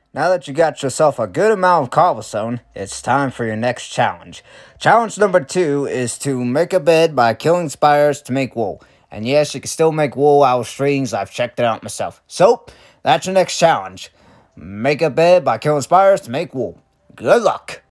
Now that you got yourself a good amount of cobblestone, it's time for your next challenge. Challenge number 2 is to make a bed by killing spiders to make wool. And yes, you can still make wool out of strings. I've checked it out myself. So, that's your next challenge. Make a bed by killing spiders to make wool. Good luck!